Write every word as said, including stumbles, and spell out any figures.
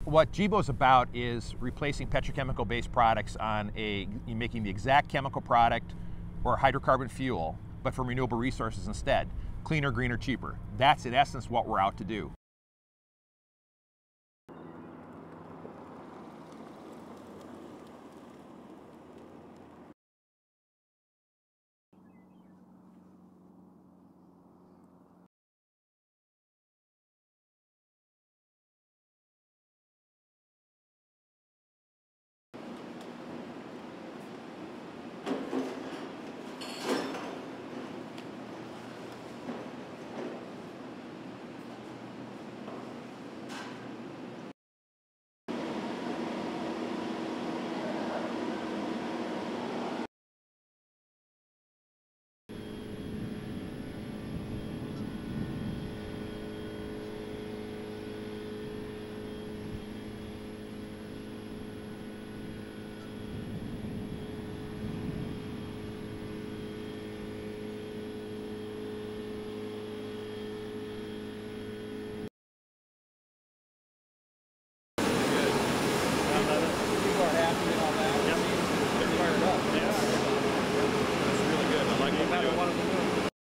What Gevo is about is replacing petrochemical-based products on a, making the exact chemical product or hydrocarbon fuel, but from renewable resources instead. Cleaner, greener, cheaper. That's in essence what we're out to do.